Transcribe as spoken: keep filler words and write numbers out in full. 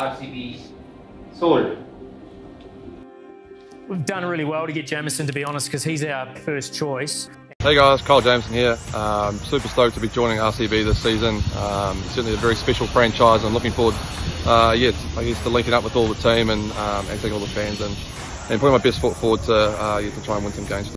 R C B sold? We've done really well to get Jamieson, to be honest, because he's our first choice. Hey guys, Kyle Jamieson here. Um, super stoked to be joining R C B this season. Um, certainly a very special franchise. I'm looking forward, uh, yeah, I guess to linking up with all the team and um, and all the fans and, and putting my best foot forward to, uh, yeah, to try and win some games for them.